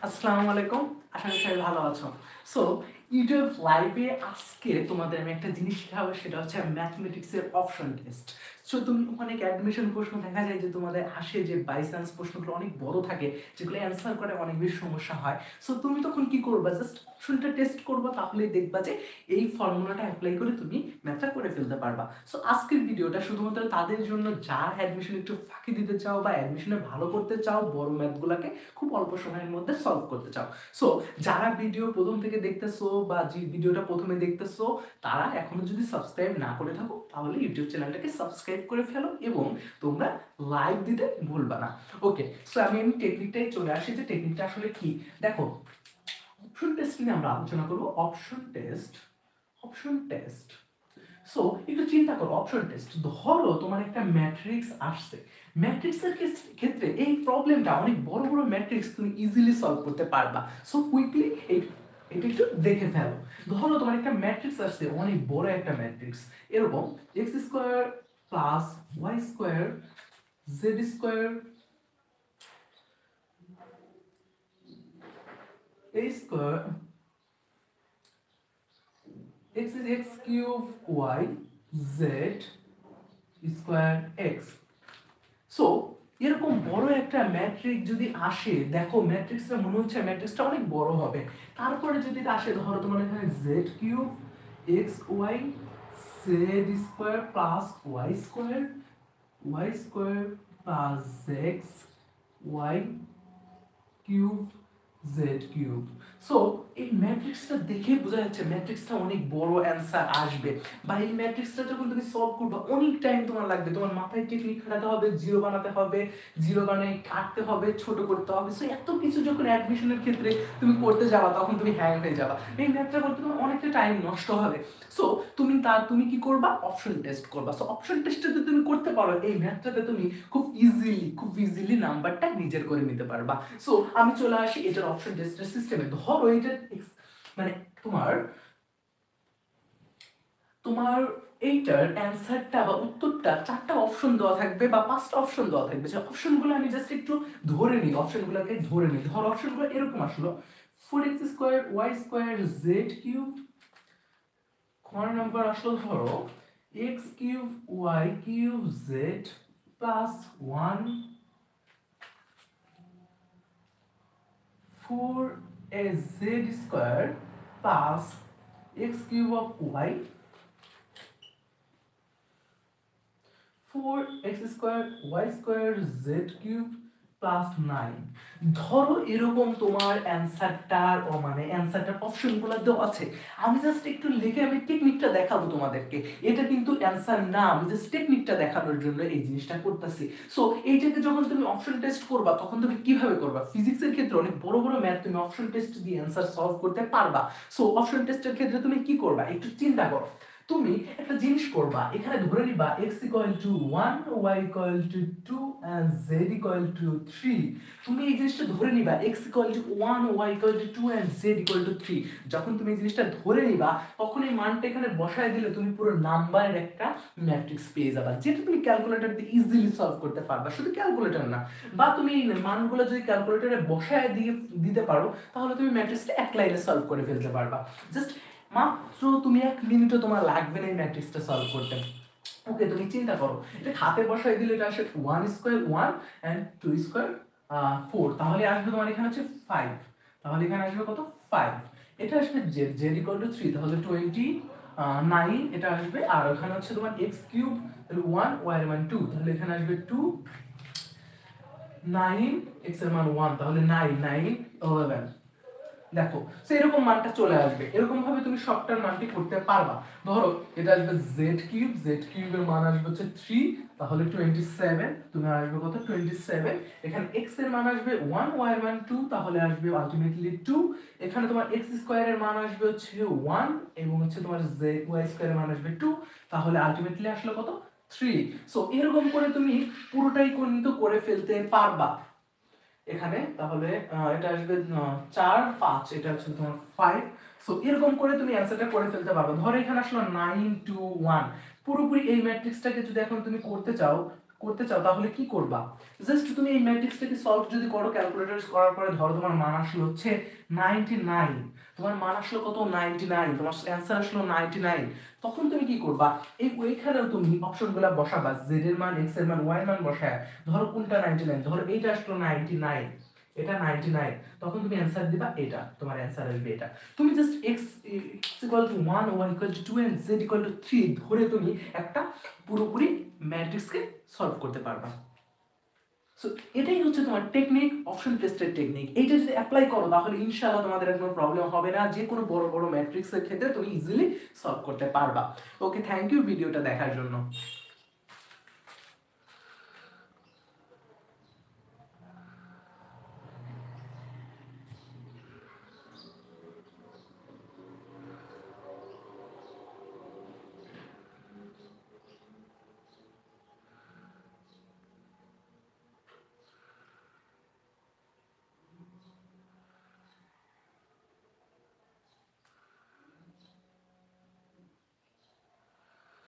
আসসালামু আলাইকুম। আশা করি সবাই ভালো আছো। সো ইউটিউব লাইভে আজকে তোমাদের আমি একটা জিনিস শেখাবো, সেটা হচ্ছে ম্যাথমেটিক্সের অপশন টেস্ট। সো তুমি অনেক অ্যাডমিশন প্রশ্ন দেখা যায় যে তোমাদের আসে যে বাই চান্স প্রশ্নগুলো অনেক বড় থাকে, যেগুলো অ্যান্সার করে অনেক বেশি সমস্যা হয়। সো তুমি তখন কি করবা? জাস্ট অপশনটা টেস্ট করবা, তাহলেই দেখবা যে এই ফর্মুলাটা অ্যাপ্লাই করে তুমি ম্যাথটা করে ফেলতে পারবা। সো আজকের ভিডিওটা শুধুমাত্র তাদের জন্য যারা অ্যাডমিশন একটু ফাঁকি দিতে চাও বা অ্যাডমিশনে ভালো করতে চাও, বড় ম্যাথগুলোকে খুব অল্প সময়ের মধ্যে সলভ করতে চাও। সো যারা ভিডিও প্রথম থেকে দেখতেছো বা যে ভিডিওটা প্রথমে দেখতেছো, তারা এখনো যদি সাবস্ক্রাইব না করে থাকো তাহলে ইউটিউব চ্যানেলটাকে সাবস্ক্রাইব করে ফেলো এবং তোমরা লাইক দিতে ভুলবা না। ওকে, সো আমি টেকনিকটাই চলে আসি যে টেকনিকটা আসলে কি। দেখো, অপশন টেস্ট নিয়ে আমরা আলোচনা করবো। Option test. সো একটু চিন্তা করো, অপশন টেস্ট ধরো তোমার একটা ম্যাট্রিক্স আসছে। ম্যাট্রিক্সের ক্ষেত্রে এই প্রবলেমটা, অনেক বড় বড় ম্যাট্রিক্স তুমি ইজিলি সলভ করতে পারবা। সো কুইকলি এটা একটু দেখে ফেলো। ধরো তোমার একটা ম্যাট্রিক্স আসছে, অনেক বড় একটা ম্যাট্রিক্স, এরকম X square plus Y square Z square A square x is x cube y z square X. So এরকম বড় একটা ম্যাট্রিক্স যদি আসে, দেখো ম্যাট্রিক্সটা মনে হচ্ছে ম্যাট্রিক্সটা অনেক বড় হবে। তারপরে যদি আসে, ধরো তোমার এখানে Z cube X Y Z square plus Y square plus X Y cube Z cube. So এই ম্যাট্রিক্সটা দেখে বোঝা যাচ্ছে ম্যাট্রিক্সটা অনেক বড় অ্যান্সার আসবে। বা এই ম্যাট্রিক্সটা যখন তুমি সলভ করবে অনেক টাইম তোমার লাগবে, তোমার মাথায় টেকনিক খাটাতে হবে, জিরো বানাতে হবে, জিরো বানিয়ে কাটতে হবে, ছোট করতে হবে। সো এত কিছু যখন অ্যাডমিশনের ক্ষেত্রে তুমি করতে যাবা, তখন তুমি হ্যাং হয়ে যাবা। এই ম্যাথটা করতে তোমার অনেকটা টাইম নষ্ট হবে। সো তুমি কি করবা? অপশন টেস্ট করবা। সো অপশন টেস্টে যদি তুমি করতে পারো, এই ম্যাথটাতে তুমি খুব ইজিলি নাম্বারটা নিজের করে নিতে পারবা। সো আমি চলে আসি এটার অপশন টেস্টের সিস্টেমে। ধরো এটা মানে তোমার তোমার এইটার অ্যান্সারটা বা উত্তরটা চারটা অপশন দেওয়া থাকবে বা পাঁচটা অপশন দেওয়া থাকবে। যে অপশনগুলো আমি জাস্ট একটু ধরে নিই। ধর অপশনগুলো এরকম আসলো: 4x square Y square Z cube. খ নাম্বার আসলো ধরো x cube Y cube Z plus 1 4z square plus x cube of y 4x square y square z cube plus 9। ধরো এরকম তোমার অ্যান্সারটার অ্যান্সারটার অপশনগুলো দেওয়া আছে। আমি জাস্ট একটু লিখে আমি টেকনিকটা দেখাবো তোমাদেরকে। এটা কিন্তু অ্যান্সার না, আমি জাস্ট টেকনিকটা দেখানোর জন্য এই জিনিসটা করতেছি। সো এইটাকে যখন তুমি অপশন টেস্ট করবা, তখন তুমি কিভাবে করবা? ফিজিক্সের ক্ষেত্রে অনেক বড় বড় ম্যাথ তুমি অপশন টেস্ট দিয়ে অ্যান্সার সলভ করতে পারবা। সো অপশন টেস্টের ক্ষেত্রে তুমি কি করবা একটু চিন্তা করো। তুমি একটা জিনিস করবা, এখানে ধরে নিবা x equal to 1 y equal to 2 and z equal to 3। তুমি এই জিনিসটা ধরে নিবা x equal to 1 y equal to 2 and z equal to 3। যখন তুমি এই জিনিসটা ধরে নিবা, তখন এই মানটা এখানে বসায় দিলে তুমি পুরো নাম্বারের একটা ম্যাট্রিক্স পেয়ে যাবা, যেটা তুমি ক্যালকুলেটর দিয়ে ইজিলি সলভ করতে পারবা। শুধু ক্যালকুলেটর না, বা তুমি এই মানগুলো যদি ক্যালকুলেটরে বসায় দিতে পারো, তাহলে তুমি ম্যাট্রিক্সটা এক লাইনে সলভ করে ফেলতে পারবা। জাস্ট মাত্র তুমি 1 মিনিটও তোমার লাগবে না এই ম্যাট্রিক্সটা সলভ করতে। ওকে, তুমি চিন্তা করো, এটা হাতে বসাই দিলে এটা আসে 1 স্কয়ার 1 এন্ড 2 স্কয়ার 4। তাহলে আসবে তোমার এখানে হচ্ছে 5। তাহলে এখানে আসবে কত? 5। এটা আসবে z z ইকুয়াল টু 3, তাহলে 29 এটা আসবে। আর এখানে হচ্ছে তোমার x কিউব, তাহলে 1 y এর মান 2, তাহলে এখানে আসবে 2 9 x এর মান 1, তাহলে 9 9 11। দেখো, সো এরকম মানটা চলে আসবে। এরকম ভাবে তুমি সবটার মানটি করতে পারবা। ধরো এটা আসবে z কিউবের মান আসবে হচ্ছে 3, তাহলে 27। তুমি আসবে কত? 27। এখানে x এর মান আসবে 1, y এর মান 2, তাহলে আসবে আলটিমেটলি 2। এখানে তোমার x স্কয়ার এর মান আসবে হচ্ছে 1 এবং হচ্ছে তোমার z y স্কয়ার এর মান আসবে 2, তাহলে আলটিমেটলি আসলো কত? 3। সো এরকম করে তুমি পুরোটাই কিন্তু করে ফেলতে পারবা এখানে। তাহলে এটা আসবে 4 5, এটা হচ্ছে তোমার 5। সো এরকম করে তুমি অ্যানসারটা করে ফেলতে পারবে। ধরো এখানে আসলো 9 2 1। পুরোপুরি এই ম্যাট্রিক্সটাকে যদি এখন তুমি করতে চাও, করতে চাও তাহলে কি করবা, জাস্ট তুমি এই ম্যাট্রিক্সটাকে সলভ যদি করো ক্যালকুলেটর করার পরে, ধরো তোমার মান আসলো হচ্ছে 99, তোমার মান আসলো কত 99, তোমার অ্যান্সার আসলো 99, তখন তুমি কি করবা, ওইখানেও তুমি অপশনগুলো বসাবা, জেড এর মান, এক্স এর মান, ওয়াই এর মান বসায়, ধরো কোনটা 99, ধরো এইটা আসলো 99, এটা 99, তখন তুমি অ্যান্সার দিবা এটা, তোমার অ্যান্সার আসবে এটা। তুমি just x = 1, y = 2 and z = 3 ধরে তুমি একটা পুরোপুরি ম্যাট্রিক্সকে সলভ করতে পারবা। সো এটাই হচ্ছে তোমার টেকনিক, অপশন টেস্টের টেকনিক। এইটা যদি অ্যাপ্লাই করো তাহলে ইনশাআল্লাহ তোমাদের কোনো প্রবলেম হবে না, যে কোনো বড় বড় ম্যাট্রিক্সের ক্ষেত্রে তুমি ইজিলি সলভ করতে পারবা। ওকে, থ্যাংক ইউ ভিডিওটা দেখার জন্য।